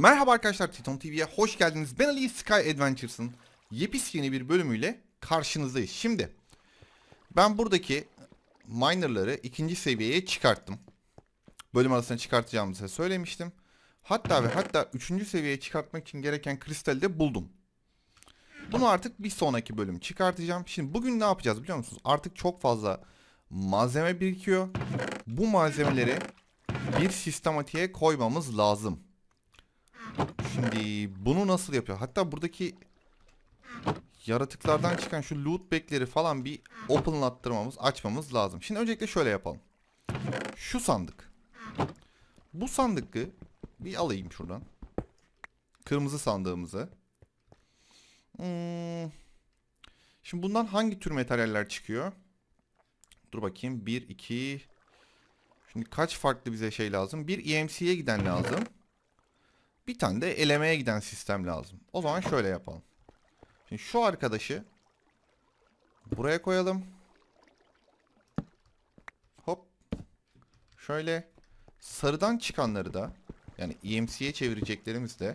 Merhaba arkadaşlar, Titan TV'ye hoş geldiniz. Ben Ali, Sky Adventures'ın yepyeni bir bölümüyle karşınızdayız. Şimdi ben buradaki minerları ikinci seviyeye çıkarttım. Bölüm arasında çıkartacağımı size söylemiştim. Hatta üçüncü seviyeye çıkartmak için gereken kristali de buldum. Bunu artık bir sonraki bölüm çıkartacağım. Şimdi bugün ne yapacağız biliyor musunuz? Artık çok fazla malzeme birikiyor. Bu malzemeleri bir sistematiğe koymamız lazım. Şimdi bunu nasıl yapıyor? Hatta buradaki yaratıklardan çıkan şu loot bag'leri falan bir openlattırmamız, açmamız lazım. Şimdi öncelikle şöyle yapalım. Şu sandık. Bu sandıkı bir alayım şuradan. Kırmızı sandığımızı. Şimdi bundan hangi tür materyaller çıkıyor? Dur bakayım. 1, 2. Şimdi kaç farklı bize şey lazım? Bir EMC'ye giden lazım. Bir tane de elemeye giden sistem lazım. O zaman şöyle yapalım. Şimdi şu arkadaşı buraya koyalım. Hop. Şöyle sarıdan çıkanları da yani EMC'ye çevireceklerimiz de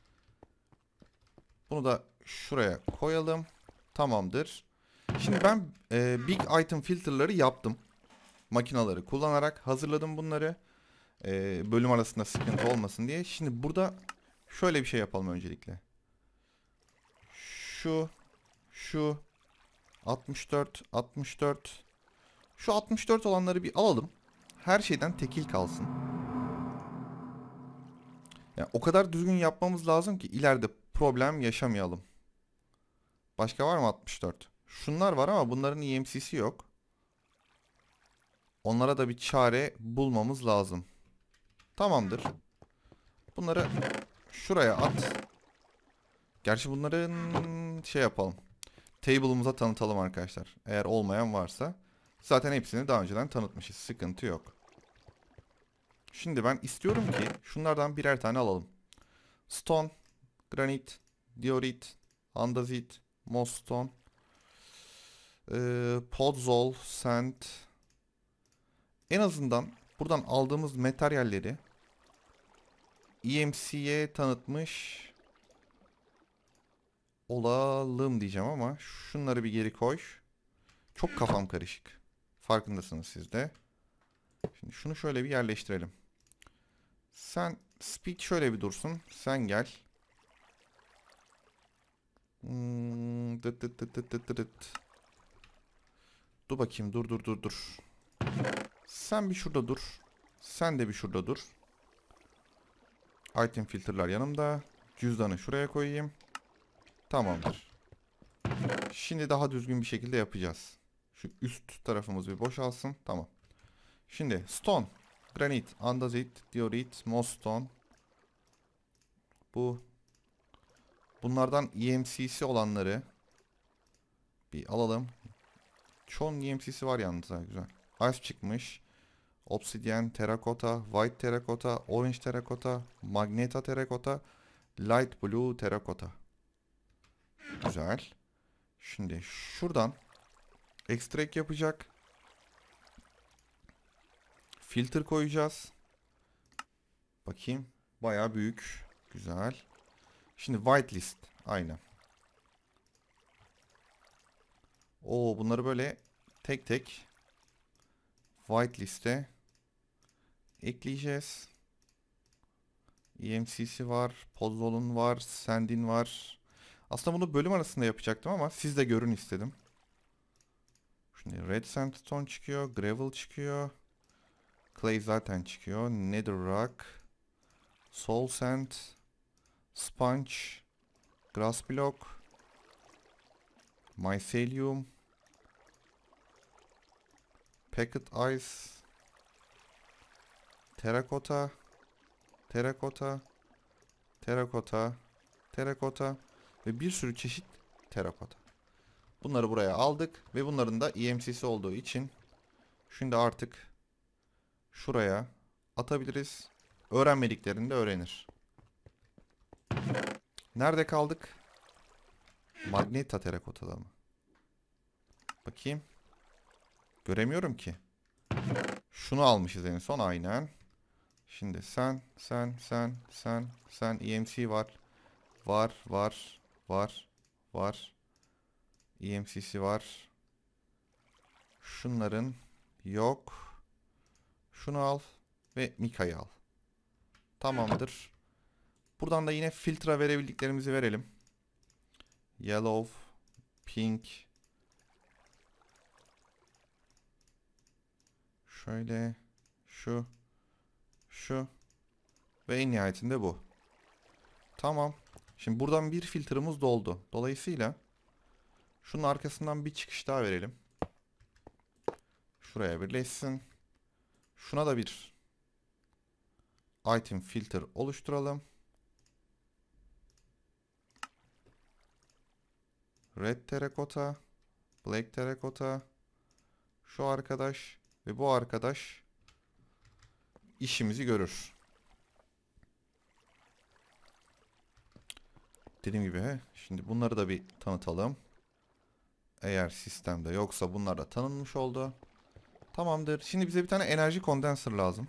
bunu da şuraya koyalım. Tamamdır. Şimdi ben big item filter'ları yaptım. Makinaları kullanarak hazırladım bunları. Bölüm arasında sıkıntı olmasın diye. Şimdi burada şöyle bir şey yapalım öncelikle. Şu 64, 64. Şu 64 olanları bir alalım. Her şeyden tekil kalsın. Yani o kadar düzgün yapmamız lazım ki ileride problem yaşamayalım. Başka var mı 64? Şunlar var ama bunların EMC'si yok. Onlara da bir çare bulmamız lazım. Tamamdır. Bunları şuraya at. Gerçi bunların şey yapalım. Table'ımıza tanıtalım arkadaşlar. Eğer olmayan varsa. Zaten hepsini daha önceden tanıtmışız. Sıkıntı yok. Şimdi ben istiyorum ki şunlardan birer tane alalım. Stone, granit, diorit, andezit, moss stone, podzol, sand. En azından buradan aldığımız materyalleri EMC'ye tanıtmış olalım diyeceğim ama şunları bir geri koy. Çok kafam karışık. Farkındasınız siz de. Şimdi şunu şöyle bir yerleştirelim. Sen speed şöyle bir dursun. Sen gel. Dıt dıt dıt dıt dıt dıt. Dur bakayım, dur. Sen bir şurada dur. Sen de bir şurada dur. Item filter'lar yanımda. Cüzdanı şuraya koyayım. Tamamdır. Şimdi daha düzgün bir şekilde yapacağız. Şu üst tarafımız bir boşalsın. Tamam. Şimdi stone, granit, andezit, diorit, moss stone. Bunlardan EMC'si olanları bir alalım. Çoğunun EMC'si var yalnız, ha, güzel. Ice çıkmış. Obsidian, terracotta, white terracotta, orange terracotta, magneta terracotta, light blue terracotta. Güzel. Şimdi şuradan extract yapacak. Filter koyacağız. Bakayım. Bayağı büyük. Güzel. Şimdi whitelist. Aynen. Oo, bunları böyle tek tek whitelist'e ekleyeceğiz. EMC'si var. Pozzol'un var. Sand'in var. Aslında bunu bölüm arasında yapacaktım ama siz de görün istedim. Şimdi red sandstone çıkıyor. Gravel çıkıyor. Clay zaten çıkıyor. Netherrock. Soul sand. Sponge. Grass block. Mycelium. Packet ice. Terracotta. Terracotta. Terracotta. Terracotta. Ve bir sürü çeşit terracotta. Bunları buraya aldık ve bunların da EMC'si olduğu için şimdi artık şuraya atabiliriz. Öğrenmediklerini de öğrenir. Nerede kaldık? Magneta terrakota'da mı? Bakayım. Göremiyorum ki. Şunu almışız en son, aynen. Şimdi sen EMC var. Var. EMC'si var. Şunların yok. Şunu al ve Mika'yı al. Tamamdır. Buradan da yine filtre verebildiklerimizi verelim. Yellow, pink. Şöyle, şu ve en nihayetinde bu. Tamam. Şimdi buradan bir filtremiz doldu. Dolayısıyla şunun arkasından bir çıkış daha verelim. Şuraya birleşsin. Şuna da bir item filter oluşturalım. Red terracotta, black terracotta, şu arkadaş ve bu arkadaş işimizi görür. Dediğim gibi şimdi bunları da bir tanıtalım. Eğer sistemde yoksa bunlar da tanınmış oldu. Tamamdır. Şimdi bize bir tane enerji condenser lazım.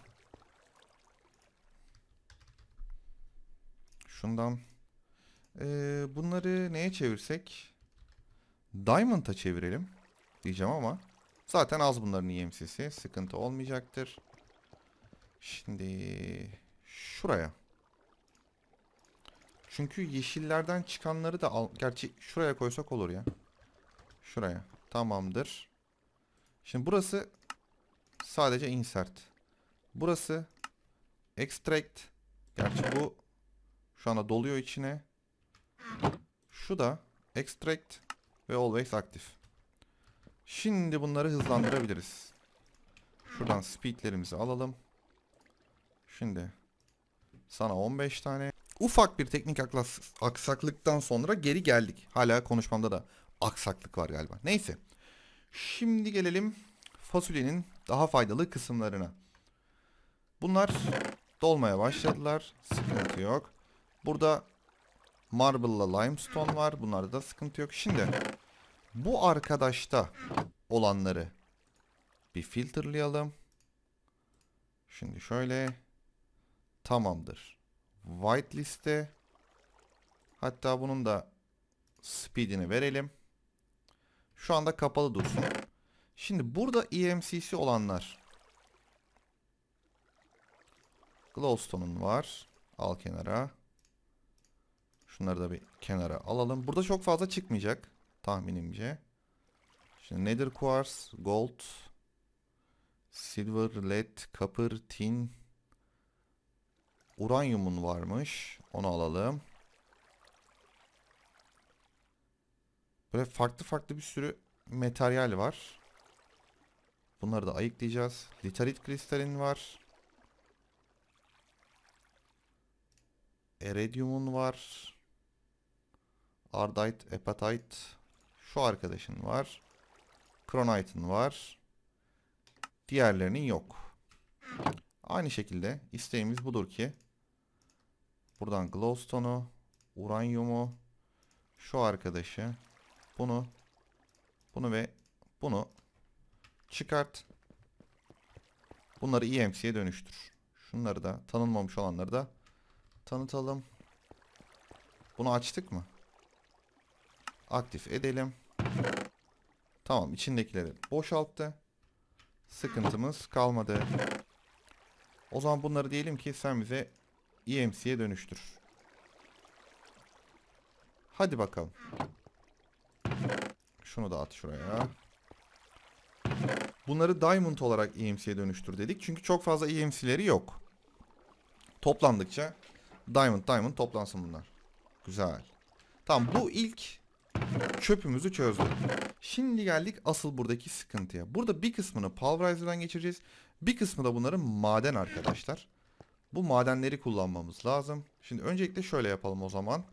Şundan. Bunları neye çevirsek? Diamond'a çevirelim diyeceğim ama zaten az bunların EMC'si. Sıkıntı olmayacaktır. Şimdi şuraya. Çünkü yeşillerden çıkanları da al. Gerçi şuraya koysak olur ya. Şuraya. Tamamdır. Şimdi burası sadece insert. Burası extract. Gerçi bu şu anda doluyor içine. Şu da extract ve always aktif. Şimdi bunları hızlandırabiliriz. Şuradan speedlerimizi alalım. Şimdi sana 15 tane. Ufak bir teknik aksaklıktan sonra geri geldik. Hala konuşmamda da aksaklık var galiba. Neyse. Şimdi gelelim fasulyenin daha faydalı kısımlarına. Bunlar dolmaya başladılar. Sıkıntı yok. Burada marble'la limestone var. Bunlarda da sıkıntı yok. Şimdi bu arkadaşta olanları bir filtreleyelim. Şimdi şöyle. Tamamdır. Whitelist'e. Hatta bunun da speed'ini verelim. Şu anda kapalı dursun. Şimdi burada EMC'si olanlar. Glowstone'un var. Al kenara. Şunları da bir kenara alalım. Burada çok fazla çıkmayacak tahminimce. Şimdi Nether Quartz, Gold, Silver, Lead, Copper, Tin, Uranyumun varmış. Onu alalım. Böyle farklı farklı bir sürü materyal var. Bunları da ayıklayacağız. Literit kristalin var. Iridium'un var. Ardite, Hepatite. Şu arkadaşın var. Kronite'ın var. Diğerlerinin yok. Aynı şekilde isteğimiz budur ki buradan glowstone'u, uranyumu, şu arkadaşı, bunu ve bunu çıkart. Bunları EMC'ye dönüştür. Şunları da tanınmamış olanları da tanıtalım. Bunu açtık mı? Aktif edelim. Tamam, içindekileri boşalttı. Sıkıntımız kalmadı. O zaman bunları diyelim ki sen bize EMC'ye dönüştür. Hadi bakalım. Şunu da at şuraya. Bunları Diamond olarak EMC'ye dönüştür dedik. Çünkü çok fazla EMC'leri yok. Toplandıkça Diamond toplansın bunlar. Güzel. Tamam, bu ilk çöpümüzü çözdük. Şimdi geldik asıl buradaki sıkıntıya. Burada bir kısmını Pulverizer'dan geçireceğiz. Bir kısmı da bunların maden arkadaşlar. Bu madenleri kullanmamız lazım. Şimdi öncelikle şöyle yapalım o zaman.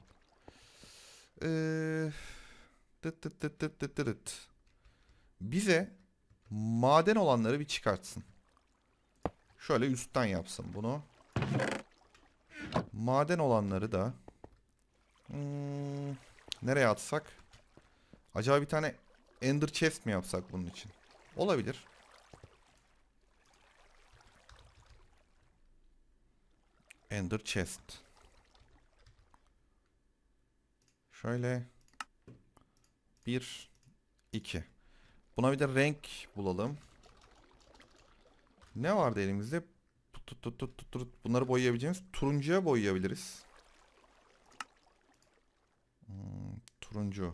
Bize maden olanları bir çıkartsın. Şöyle üstten yapsın bunu. Maden olanları da nereye atsak? Acaba bir tane Ender Chest mi yapsak bunun için? Olabilir. Ender chest. Şöyle. 1, 2. Buna bir de renk bulalım. Ne vardı elimizde? Bunları boyayabileceğimiz. Turuncuya boyayabiliriz. Turuncu.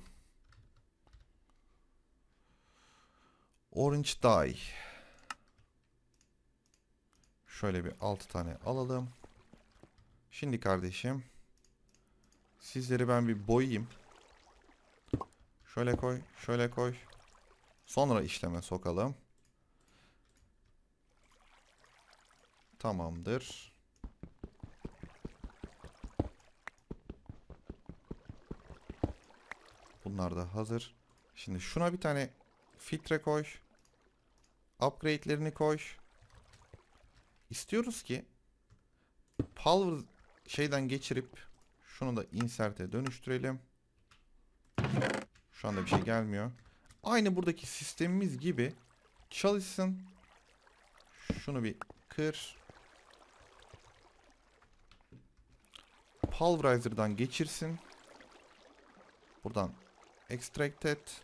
Orange dye. Şöyle bir 6 tane alalım. Şimdi kardeşim. Sizleri ben bir boyayayım. Şöyle koy. Şöyle koy. Sonra işleme sokalım. Tamamdır. Bunlar da hazır. Şimdi şuna bir tane filtre koy. Upgrade'lerini koy. İstiyoruz ki power şeyden geçirip şunu da insert'e dönüştürelim. Şu anda bir şey gelmiyor. Aynı buradaki sistemimiz gibi çalışsın. Şunu bir kır. Pulverizer'dan geçirsin. Buradan extract et.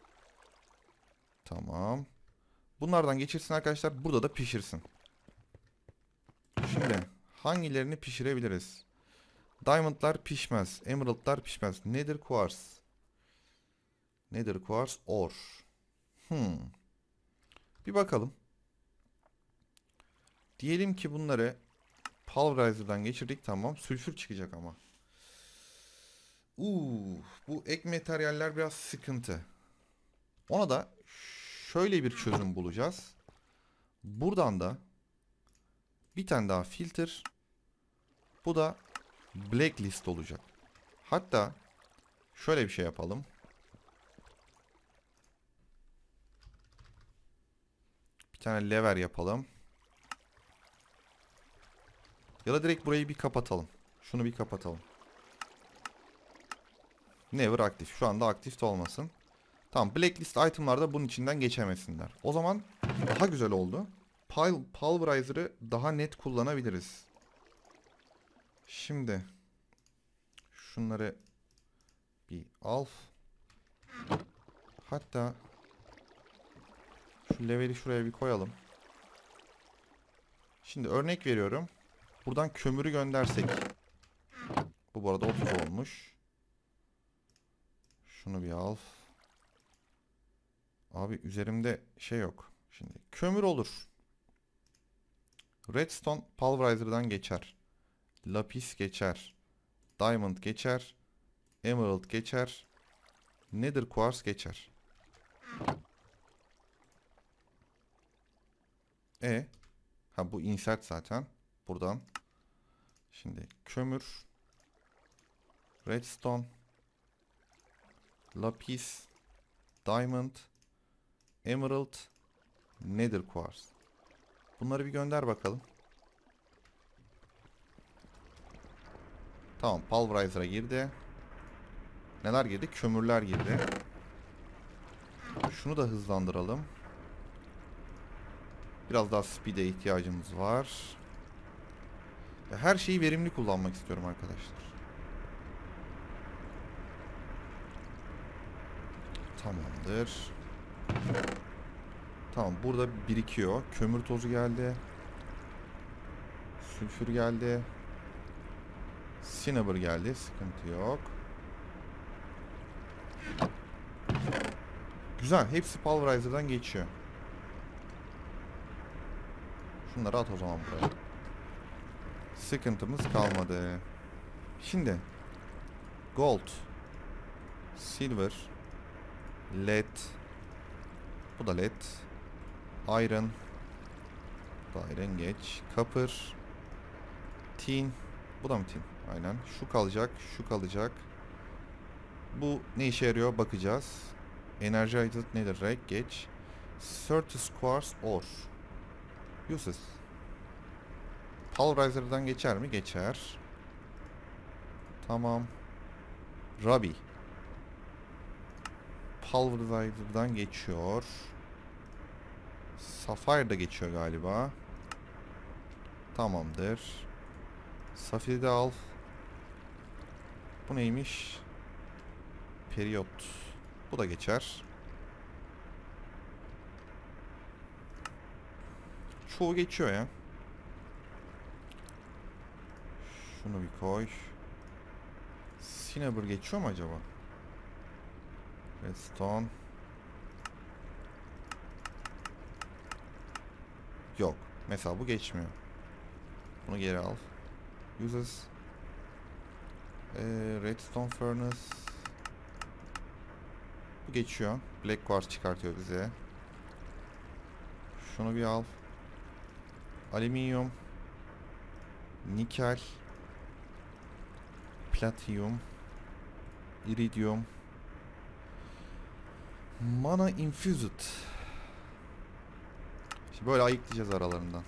Tamam. Bunlardan geçirsin arkadaşlar. Burada da pişirsin. Şimdi hangilerini pişirebiliriz? Diamond'lar pişmez. Emerald'lar pişmez. Nether quartz. Nether quartz ore. Bir bakalım. Diyelim ki bunları Pulverizer'dan geçirdik, tamam. Sülfür çıkacak ama. Bu ek materyaller biraz sıkıntı. Ona da şöyle bir çözüm bulacağız. Buradan da bir tane daha filter. Bu da blacklist olacak. Hatta şöyle bir şey yapalım. Bir tane lever yapalım. Ya da direkt burayı bir kapatalım. Şunu bir kapatalım. Never aktif. Şu anda aktif de olmasın. Tamam. Blacklist item'larda bunun içinden geçemesinler. O zaman daha güzel oldu. Pulverizer'ı daha net kullanabiliriz. Şimdi şunları bir al. Hatta şu leveli şuraya bir koyalım. Şimdi örnek veriyorum. Buradan kömürü göndersek. Bu arada 30 olmuş. Şunu bir al. Abi üzerimde şey yok. Şimdi kömür olur. Redstone Pulverizer'dan geçer. Lapis geçer. Diamond geçer. Emerald geçer. Nether Quartz geçer. Ha bu insert zaten. Buradan. Şimdi kömür. Redstone. Lapis. Diamond. Emerald. Nether Quartz. Bunları bir gönder bakalım. Tamam, Pulverizer'a girdi. Neler girdi? Kömürler girdi. Şunu da hızlandıralım. Biraz daha speed'e ihtiyacımız var. Her şeyi verimli kullanmak istiyorum arkadaşlar. Tamamdır. Tamam, burada birikiyor. Kömür tozu geldi. Sülfür geldi. Cinnabar geldi. Sıkıntı yok. Güzel. Hepsi Pulverizer'dan geçiyor. Şunları at o zaman buraya. Sıkıntımız kalmadı. Şimdi gold, silver, lead, bu da lead, iron, bu da iron geç, copper, tin, bu da mı tin? Aynen. Şu kalacak, şu kalacak. Bu ne işe yarıyor bakacağız. Energized netherrack geç. Certus quartz ore. Useless. Pulverizer'dan geçer mi? Geçer. Tamam. Ruby. Pulverizer'dan geçiyor. Sapphire da geçiyor galiba. Tamamdır. Safir'i de al. Bu neymiş? Periyot. Bu da geçer. Çoğu geçiyor ya. Şunu bir koy. Cinnabar geçiyor mu acaba? Redstone. Yok. Mesela bu geçmiyor. Bunu geri al. Uses Redstone Furnace. Bu geçiyor. Black Quartz çıkartıyor bize. Şunu bir al. Alüminyum. Nikel. Platinum. Iridium. Mana Infused. Şimdi böyle ayıklayacağız aralarından.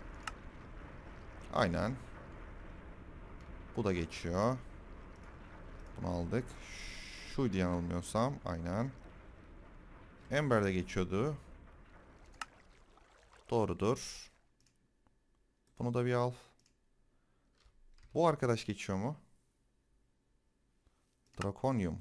Aynen. Bu da geçiyor. Bunu aldık. Şuydu yanılmıyorsam. Aynen. Ember de geçiyordu. Doğrudur. Bunu da bir al. Bu arkadaş geçiyor mu? Draconium.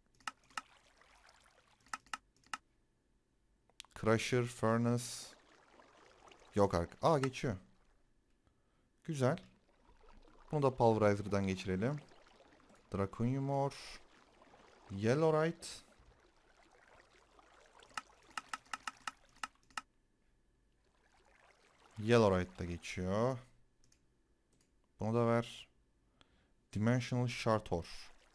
Crusher, Furnace. Yok artık. Aa geçiyor. Güzel. Bunu da Pulverizer'dan geçirelim. Draconium ore. Yellowite. Yellowite da geçiyor. Bunu da ver. Dimensional Shard ore.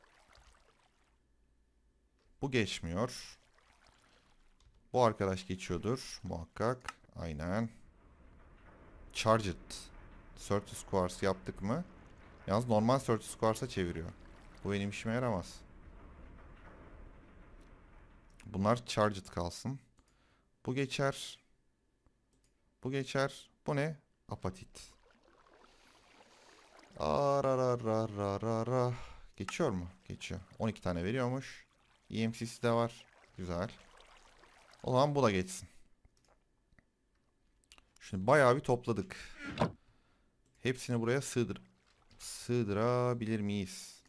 Bu geçmiyor. Bu arkadaş geçiyordur muhakkak. Aynen. Charged. Certus Quartz yaptık mı? Yalnız normal Certus Quartz'a çeviriyor. Bu benim işime yaramaz. Bunlar Charged kalsın. Bu geçer. Bu geçer. Bu ne? Apatit. Arararararara. Geçiyor mu? Geçiyor. 12 tane veriyormuş. EMC'si de var. Güzel. O zaman bu da geçsin. Şimdi bayağı bir topladık. Hepsini buraya sığdırabilir miyiz?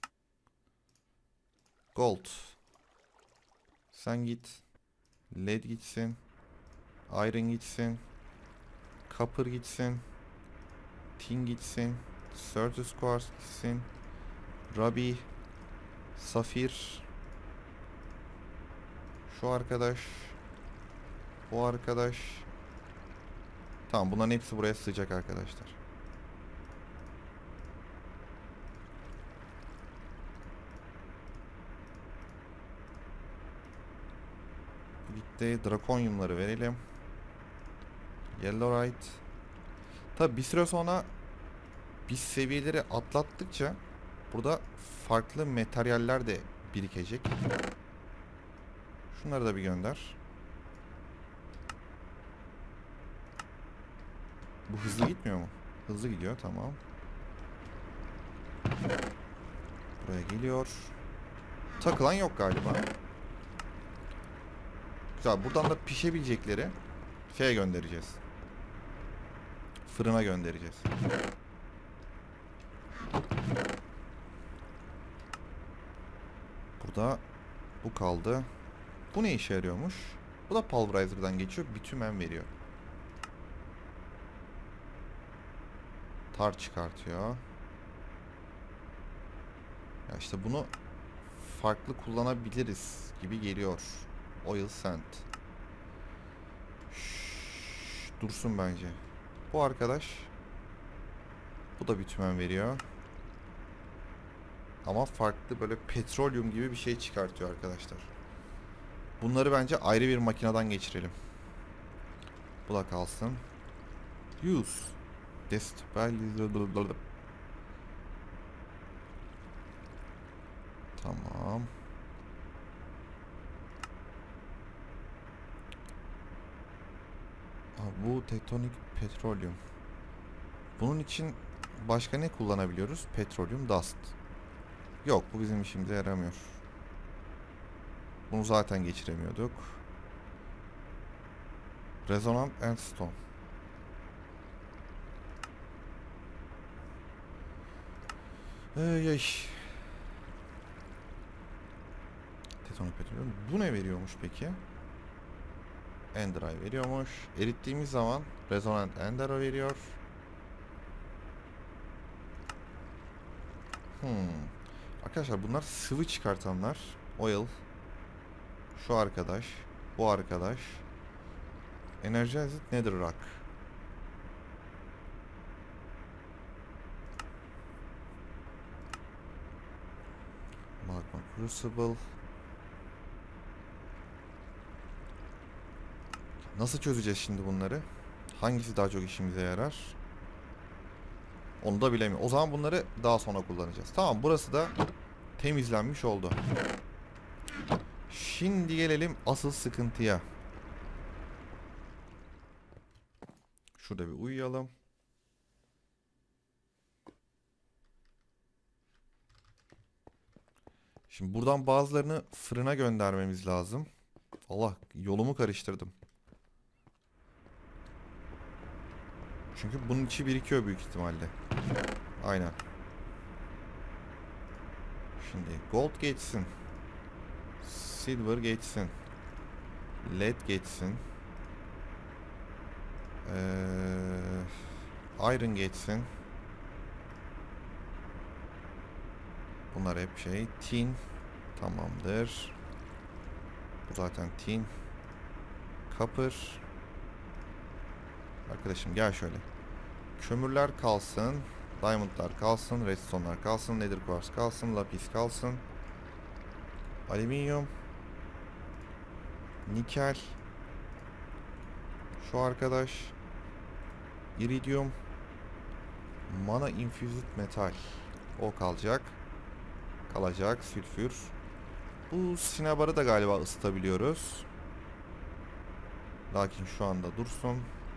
Gold. Sen git. Lead gitsin. Iron gitsin. Copper gitsin. Tin gitsin. Certus Quartz gitsin. Ruby. Safir. Şu arkadaş. Bu arkadaş. Tamam, bunların hepsi buraya sığacak arkadaşlar. Gitti. Drakonyumları verelim. Yellowite. Tabi bir süre sonra biz seviyeleri atlattıkça burada farklı materyaller de birikecek. Şunları da bir gönder. Bu hızlı gitmiyor mu? Hızlı gidiyor, tamam. Buraya geliyor. Takılan yok galiba. Güzel, buradan da pişebilecekleri şeye göndereceğiz. Fırına göndereceğiz. Burada bu kaldı. Bu ne işe yarıyormuş? Bu da Pulverizer'dan geçiyor. Bitumen veriyor. Tar çıkartıyor. Ya işte bunu farklı kullanabiliriz gibi geliyor. Oil sand. Dursun bence. Bu arkadaş. Bu da bitumen veriyor. Ama farklı böyle petrolyum gibi bir şey çıkartıyor arkadaşlar. Bunları bence ayrı bir makineden geçirelim. Bu da kalsın. Use. Tamam. Bu tektonik petrolyum. Bunun için başka ne kullanabiliyoruz? Petrolyum dust. Yok, bu bizim işimize yaramıyor. Bunu zaten geçiremiyorduk. Resonant Endstone. Ay ay. Tetano petrol. Bu ne veriyormuş peki? Enderay veriyormuş. Erittiğimiz zaman Resonant Endero veriyor. Arkadaşlar bunlar sıvı çıkartanlar. Oil. Şu arkadaş. Bu arkadaş. Energized Netherrack. Magma Crucible. Nasıl çözeceğiz şimdi bunları? Hangisi daha çok işimize yarar? Onu da bilemiyorum. O zaman bunları daha sonra kullanacağız. Tamam, burası da temizlenmiş oldu. Şimdi gelelim asıl sıkıntıya. Şurada bir uyuyalım. Şimdi buradan bazılarını fırına göndermemiz lazım. Allah, yolumu karıştırdım. Çünkü bunun içi birikiyor büyük ihtimalle. Aynen. Şimdi gold geçsin. Silver geçsin. Lead geçsin. Iron geçsin. Bunlar hep şey. Tin. Tamamdır. Bu zaten tin. Copper. Arkadaşım gel şöyle. Kömürler kalsın. Diamondlar kalsın. Redstone'lar kalsın. Nether quartz kalsın. Lapis kalsın. Alüminyum. Nikel. Şu arkadaş. Iridium. Mana infused metal. O kalacak. Kalacak. Sülfür. Bu sinabarı da galiba ısıtabiliyoruz. Lakin şu anda dursun.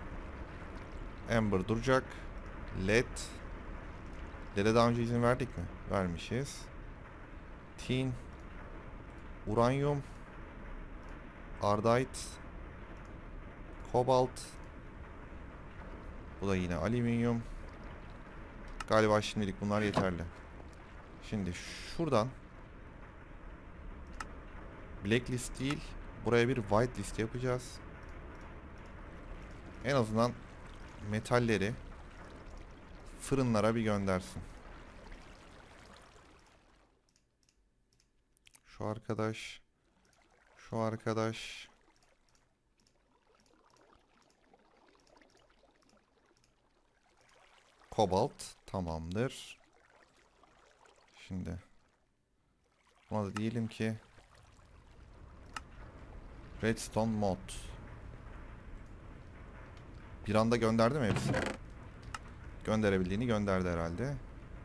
Ember duracak. LED. LED'e daha önce izin verdik mi? Vermişiz. Tin. Uranyum. Ardite. Kobalt. Bu da yine alüminyum. Galiba şimdilik bunlar yeterli. Şimdi şuradan blacklist değil, buraya bir whitelist yapacağız. En azından metalleri fırınlara bir göndersin. Şu arkadaş, şu arkadaş. Kobalt tamamdır. Şimdi buna da diyelim ki Redstone mod. Bir anda gönderdi mi hepsini? Gönderebildiğini gönderdi herhalde.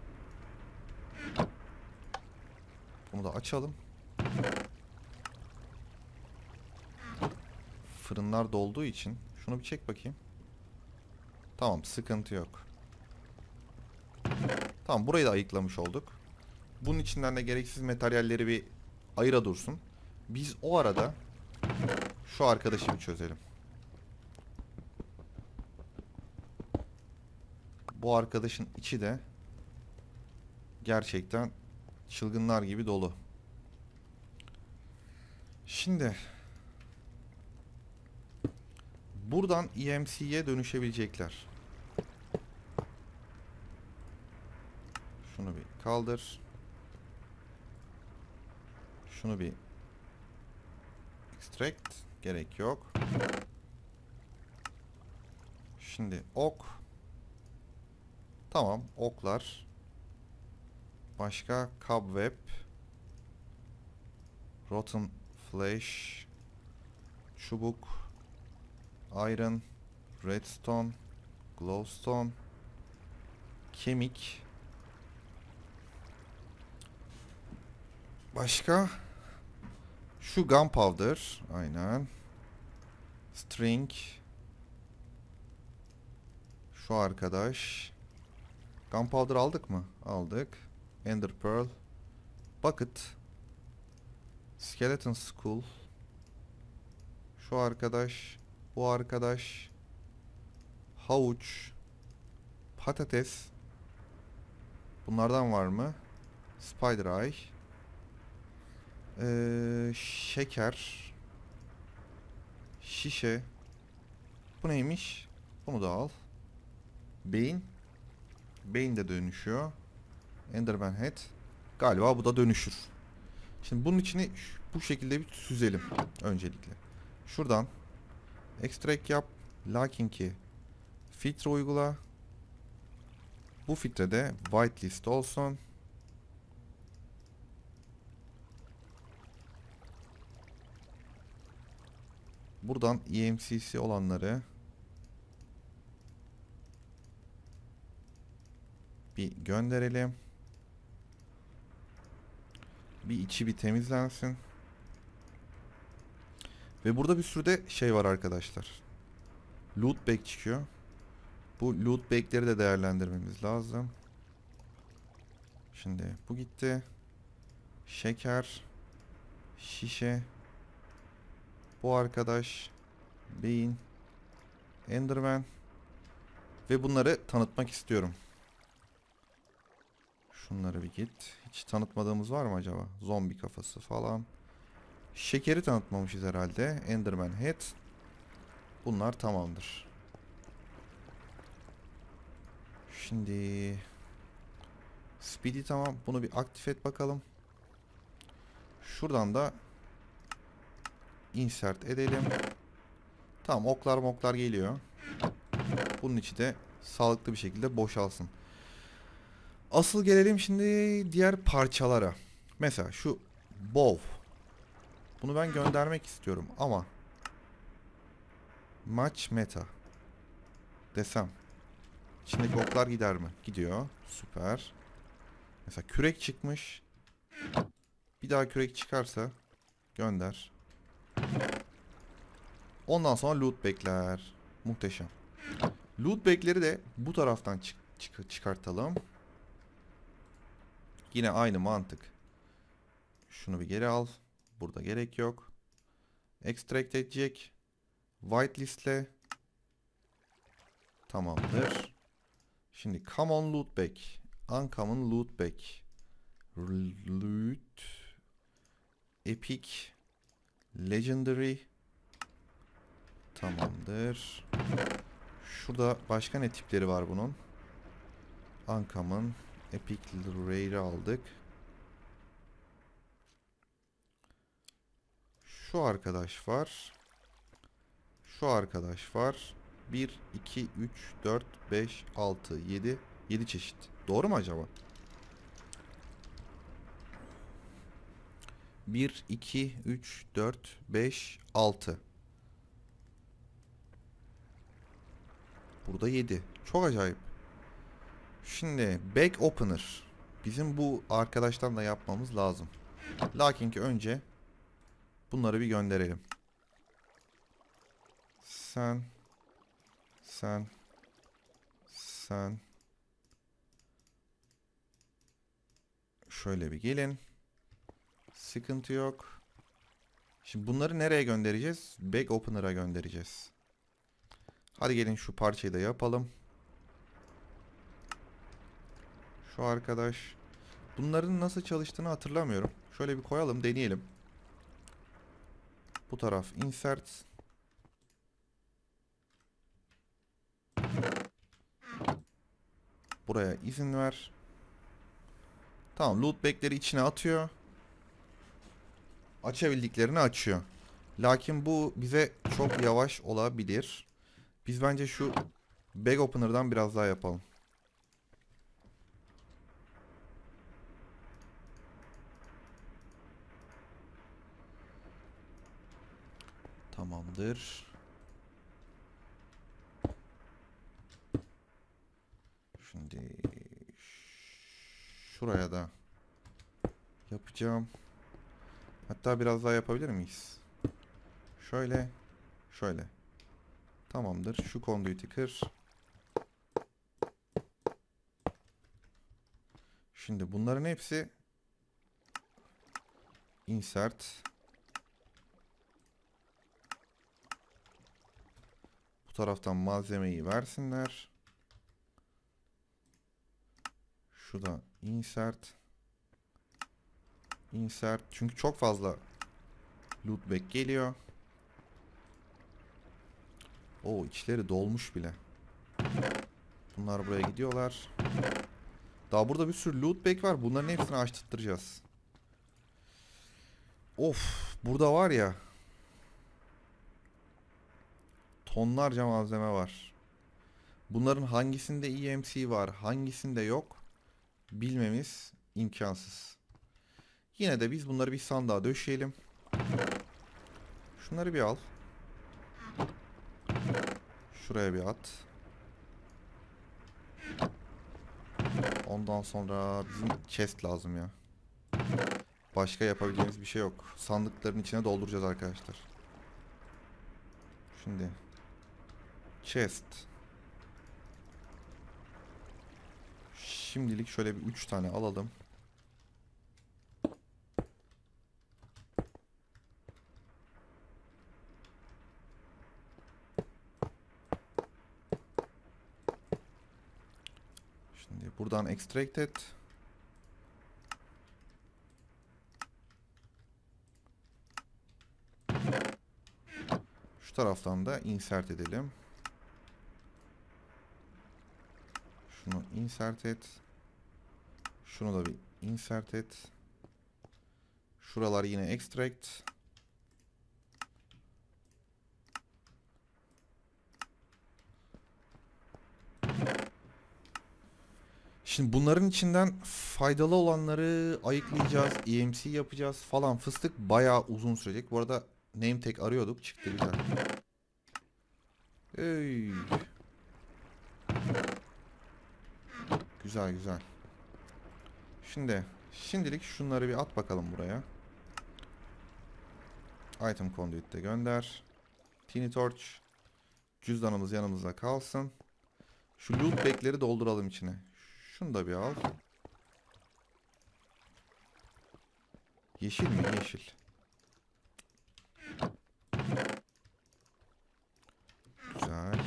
Bunu da açalım. Fırınlar dolduğu için şunu bir çek bakayım. Tamam, sıkıntı yok. Tamam, burayı da ayıklamış olduk. Bunun içinden de gereksiz materyalleri bir ayıra dursun. Biz o arada şu arkadaşı bir çözelim. Bu arkadaşın içi de gerçekten çılgınlar gibi dolu. Şimdi buradan EMC'ye dönüşebilecekler. Şunu bir kaldır. Şunu bir extract. Gerek yok. Şimdi ok. Tamam, oklar. Başka cobweb. Rotten flesh. Çubuk. Iron. Redstone. Glowstone. Kemik. Başka? Şu gunpowder. Aynen. String. Şu arkadaş. Gunpowder aldık mı? Aldık. Ender Pearl. Bucket. Skeleton Skull. Şu arkadaş. Bu arkadaş. Havuç. Patates. Bunlardan var mı? Spider Eye. Şeker. Şişe. Bu neymiş? Bunu da al. Beyin. Beyin de dönüşüyor. Enderman Head. Galiba bu da dönüşür. Şimdi bunun içini bu şekilde bir süzelim öncelikle. Şuradan extract yap. Lakin ki filtre uygula. Bu filtrede whitelist olsun. Buradan EMCC olanları bir gönderelim. Bir içi bir temizlensin. Ve burada bir sürü de şey var arkadaşlar. Loot bag çıkıyor. Bu loot bag'leri de değerlendirmemiz lazım. Şimdi bu gitti. Şeker. Şişe. Bu arkadaş. Beyin. Enderman. Ve bunları tanıtmak istiyorum. Şunları bir git. Hiç tanıtmadığımız var mı acaba? Zombi kafası falan. Şekeri tanıtmamışız herhalde. Enderman Head. Bunlar tamamdır. Şimdi Speedy tamam. Bunu bir aktif et bakalım. Şuradan da insert edelim. Tamam, oklar geliyor. Bunun içi de sağlıklı bir şekilde boşalsın. Asıl gelelim şimdi diğer parçalara. Mesela şu bow. Bunu ben göndermek istiyorum ama match meta desem içindeki oklar gider mi? Gidiyor. Süper. Mesela kürek çıkmış. Bir daha kürek çıkarsa gönder. Ondan sonra loot bag'ler. Muhteşem. Loot bag'leri de bu taraftan çıkartalım. Yine aynı mantık. Şunu bir geri al. Burada gerek yok. Extract edecek. Whitelistle. Tamamdır. Şimdi common loot bag. Uncommon loot bag. Loot. Epic. Legendary. Tamamdır. Şurada başka ne tipleri var bunun? Uncommon. Epic Rare'i aldık. Şu arkadaş var. Şu arkadaş var. 1, 2, 3, 4, 5, 6, 7. 7 çeşit. Doğru mu acaba? 1, 2, 3, 4, 5, 6. Burada 7. Çok acayip. Şimdi bag opener. Bizim bu arkadaştan da yapmamız lazım. Lakin ki önce bunları bir gönderelim. Sen. Şöyle bir gelin. Sıkıntı yok. Şimdi bunları nereye göndereceğiz? Bag opener'a göndereceğiz. Hadi gelin şu parçayı da yapalım. Şu arkadaş. Bunların nasıl çalıştığını hatırlamıyorum. Şöyle bir koyalım, deneyelim. Bu taraf insert. Buraya izin ver. Tamam, loot bag'leri içine atıyor. Açabildiklerini açıyor. Lakin bu bize çok yavaş olabilir. Biz bence şu bag opener'dan biraz daha yapalım. Tamamdır. Şimdi şuraya da yapacağım. Hatta biraz daha yapabilir miyiz? Şöyle. Şöyle. Tamamdır. Şu conduit'i kır. Şimdi bunların hepsi insert. Bu taraftan malzemeyi versinler. Şu da Insert. Insert. Çünkü çok fazla loot bag geliyor. Oo, içleri dolmuş bile. Bunlar buraya gidiyorlar. Daha burada bir sürü loot bag var. Bunların hepsini açtırtacağız. Of, burada var ya, tonlarca malzeme var. Bunların hangisinde EMC var, hangisinde yok bilmemiz imkansız. Yine de biz bunları bir sandığa döşeyelim. Şunları bir al. Şuraya bir at. Ondan sonra bizim chest lazım ya. Başka yapabileceğimiz bir şey yok. Sandıkların içine dolduracağız arkadaşlar. Şimdi chest. Şimdilik şöyle bir 3 tane alalım. Şimdi buradan extracted. Şu taraftan da insert edelim. Şunu insert et. Şunu da bir insert et. Şuralar yine extract. Şimdi bunların içinden faydalı olanları ayıklayacağız. EMC yapacağız falan. Fıstık bayağı uzun sürecek. Bu arada name tag arıyorduk. Çıktı, güzel. Ey. Güzel güzel. Şimdilik şunları bir at bakalım buraya. Item conduit'te gönder. Tiny torch. Cüzdanımız yanımızda kalsın. Şu loot bag'leri dolduralım içine. Şunu da bir al. Yeşil mi? Yeşil. Güzel.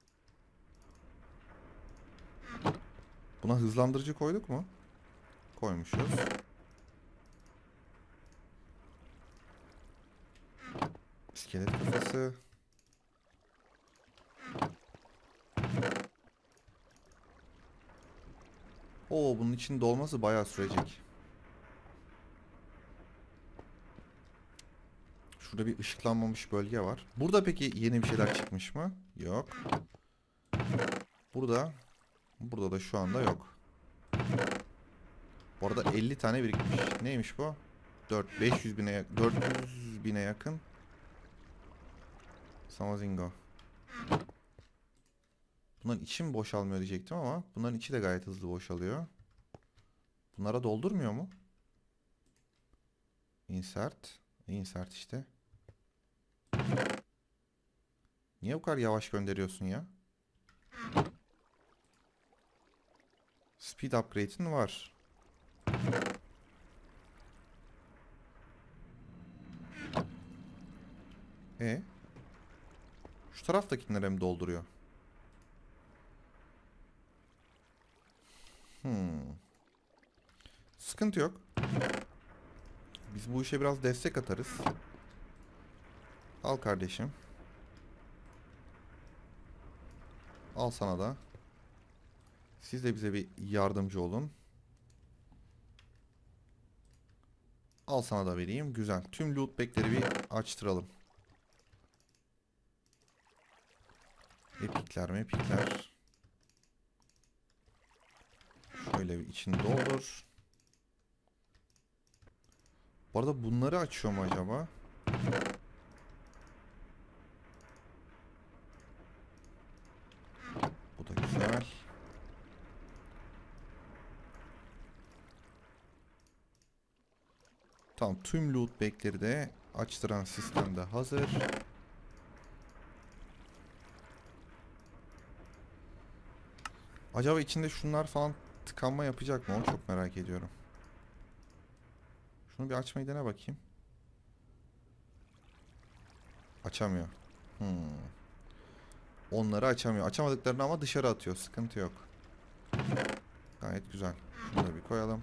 Buna hızlandırıcı koyduk mu? Koymuşuz. İskelet kafası. Oo, bunun için dolması bayağı sürecek. Şurada bir ışıklanmamış bölge var. Burada peki yeni bir şeyler çıkmış mı? Yok. Burada da şu anda yok. Bu arada 50 tane birikmiş. Neymiş bu? 400 bine yakın. Samazingo. Bunların içi mi boşalmıyor diyecektim ama bunların içi de gayet hızlı boşalıyor. Bunlara doldurmuyor mu? Insert. Insert işte. Niye bu kadar yavaş gönderiyorsun ya? Speed upgrade'in var. Şu taraftakilere mi dolduruyor? Sıkıntı yok. Biz bu işe biraz destek atarız. Al kardeşim. Al sana da. Siz de bize bir yardımcı olun. Al sana da vereyim. Güzel. Tüm loot bag'leri bir açtıralım. Epikler mi? Epikler. Şöyle bir içini doldur. Bu arada bunları açıyor mu acaba? Bu da güzel. Tamam, tüm loot bag'leri de açtıran sistemde hazır. Acaba içinde şunlar falan tıkanma yapacak mı? Onu çok merak ediyorum. Şunu bir açmayı dene bakayım. Açamıyor. Onları açamıyor. Açamadıklarını ama dışarı atıyor. Sıkıntı yok. Gayet güzel. Şunu da bir koyalım.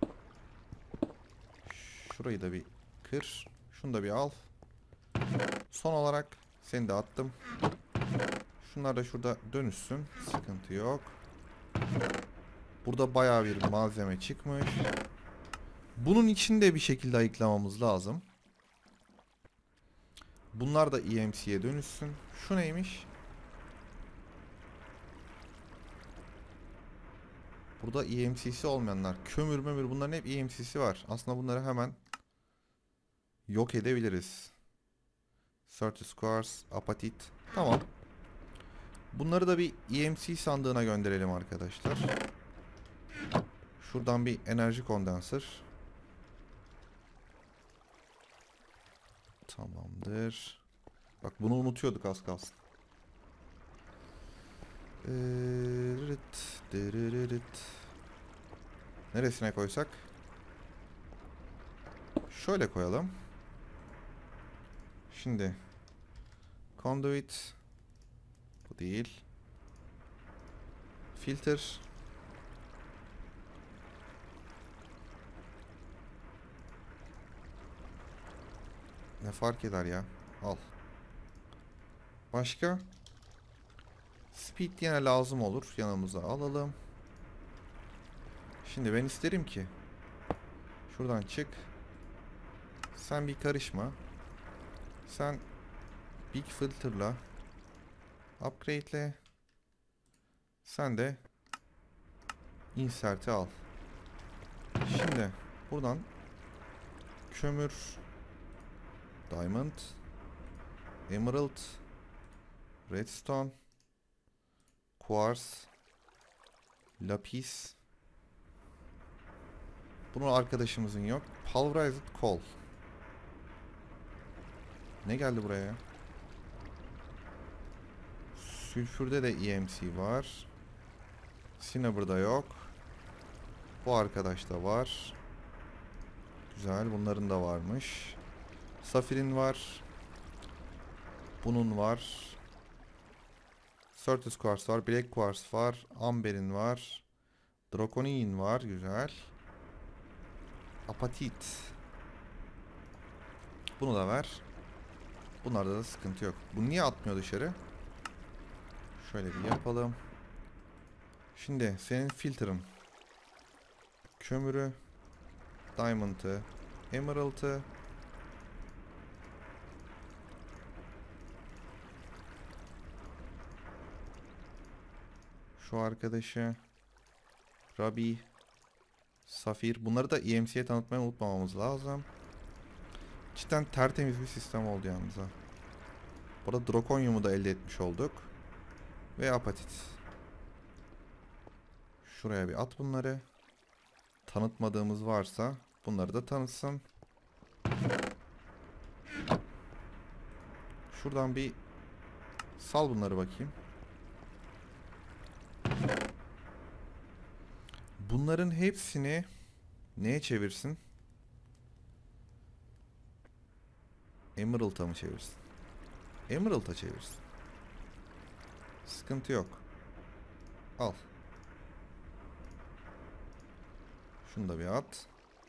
Şurayı da bir kır. Şunu da bir al. Son olarak seni de attım. Şunlar da şurada dönüşsün. Sıkıntı yok. Burada bayağı bir malzeme çıkmış. Bunun içinde bir şekilde ayıklamamız lazım. Bunlar da EMC'ye dönüşsün. Şu neymiş? Burada EMC'si olmayanlar. Kömür mömür, bunların hep EMC'si var. Aslında bunları hemen yok edebiliriz. Certus Quartz, apatit. Tamam. Bunları da bir EMC sandığına gönderelim arkadaşlar. Şuradan bir enerji kondansör. Tamamdır. Bak bunu unutuyorduk az kalsın. Neresine koysak? Şöyle koyalım. Şimdi conduit, bu değil. Filter. Ne fark eder ya? Al. Başka? Speed yine lazım olur. Yanımıza alalım. Şimdi ben isterim ki şuradan çık. Sen bir karışma. Sen Big Filter'la upgrade'le. Sen de insert'i al. Şimdi buradan kömür, diamond, emerald, redstone, quartz, lapis. Bunun arkadaşımızın yok. Pulverized coal. Ne geldi buraya ya? Sülfürde de EMC var. Cinnabar'da yok. Bu arkadaş da var. Güzel. Bunların da varmış. Safirin var. Bunun var. Certus Quartz var. Black Quartz var. Amber'in var. Draconian var. Güzel. Apatit. Bunu da ver. Bunlarda da sıkıntı yok. Bu niye atmıyor dışarı? Şöyle bir yapalım. Şimdi senin filtre'ın kömürü, diamond'ı, emerald'ı, şu arkadaşı, Ruby, Safir. Bunları da EMC'ye tanıtmayı unutmamamız lazım. Cidden tertemiz bir sistem oldu yalnız ha. Burada Draconium'u da elde etmiş olduk. Ve apatit. Şuraya bir at bunları. Tanıtmadığımız varsa bunları da tanıtsın. Şuradan bir sal bunları bakayım. Bunların hepsini neye çevirsin? Emerald'a mı çevirsin? Emerald'a çevirsin. Sıkıntı yok. Al. Şunu da bir at.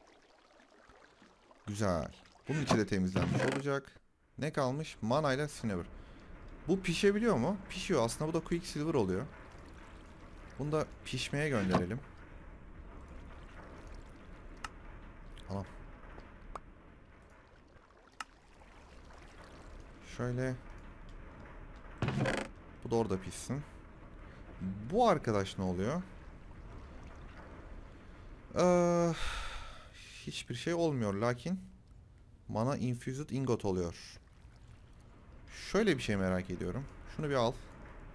Güzel. Bunun içi de temizlenmiş olacak. Ne kalmış? Mana ile Cinnabar. Bu pişebiliyor mu? Pişiyor. Aslında bu da Quicksilver oluyor. Bunu da pişmeye gönderelim. Tamam. Şöyle. Bu da orada pişsin. Bu arkadaş ne oluyor? Hiçbir şey olmuyor lakin mana infused ingot oluyor. Şöyle bir şey merak ediyorum. Şunu bir al.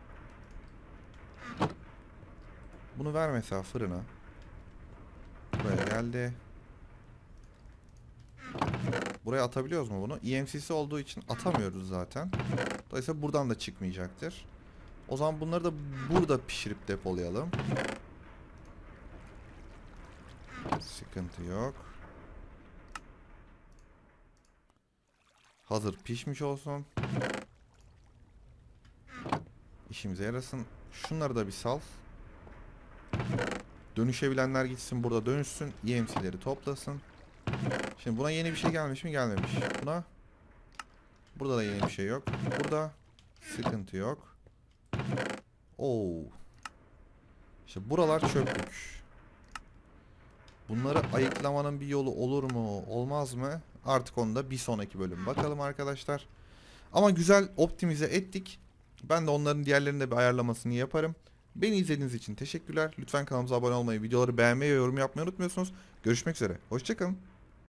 Bunu ver mesela fırına. Buraya geldi. Buraya atabiliyoruz mu bunu? EMC'si olduğu için atamıyoruz zaten. Dolayısıyla buradan da çıkmayacaktır. O zaman bunları da burada pişirip depolayalım. Sıkıntı yok. Hazır pişmiş olsun. İşimize yarasın. Şunları da bir sal. Dönüşebilenler gitsin, burada dönüşsün. EMC'leri toplasın. Şimdi buna yeni bir şey gelmiş mi? Gelmemiş. Buna. Burada da yeni bir şey yok. Burada sıkıntı yok. Oo. İşte buralar çöplük. Bunları ayıklamanın bir yolu olur mu, olmaz mı? Artık onu da bir sonraki bölüm bakalım arkadaşlar. Ama güzel optimize ettik. Ben de onların diğerlerinin de bir ayarlamasını yaparım. Beni izlediğiniz için teşekkürler. Lütfen kanalımıza abone olmayı, videoları beğenmeyi ve yorum yapmayı unutmuyorsunuz. Görüşmek üzere. Hoşça kalın.